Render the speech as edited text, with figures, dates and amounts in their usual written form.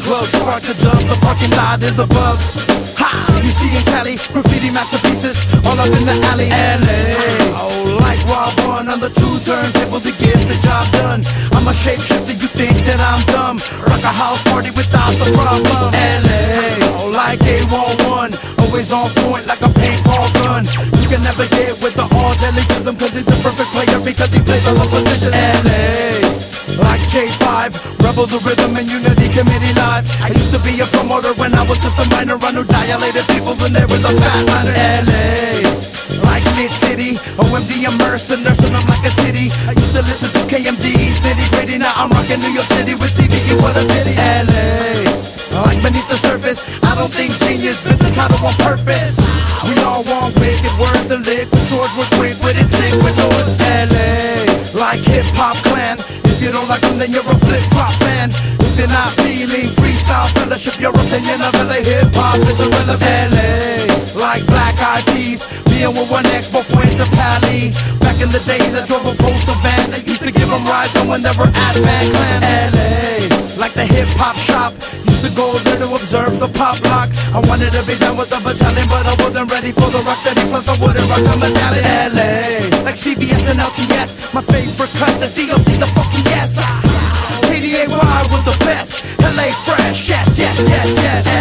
club, spark a dub, the parking lot is above. Ha! You see in Cali, graffiti masterpieces all up in the alley. LA, oh, like Rob One on the 2 turntables, it gets the job done. I'm a shapeshifter, you think that I'm dumb? Rock a house party without the problem. LA, oh, like A11, always on point like a paintball gun. You can never get with the odds, elitism, cause he's the perfect player because he plays all the positions. LA, like J5, rebel the rhythm and unity committee live. I used to be a promoter when I was just a minor run who dilated people when they were the fat liner. LA, like Mid-City, OMD immersed, nursing them like a titty. I used to listen to KMD's nitty gritty, now I'm rocking New York City with CBE, what a pity. LA, like beneath the surface, I don't think genius bit the title on purpose. We all want wicked words, the liquid swords were quick with it, sick with noise. LA, like hip-hop clan, if you don't like them then you're a flip-flop fan. If you're not feeling freestyle fellowship, your opinion of LA hip-hop is irrelevant. LA, like Black Eyed Peas, being with 1X, both went to Cali. Back in the days I drove a postal van, I used to give them rides on when they were at Van Clan. LA, like the hip-hop shop, used to go there to observe the pop lock. I wanted to be done with the battalion, but I wasn't ready for the rock steady, plus I wouldn't rock the medallion. LA, like CBS and LTS, my favorite cut, the DOC, the fucking yes. KDAY was the best, LA fresh, yes, yes, yes, yes.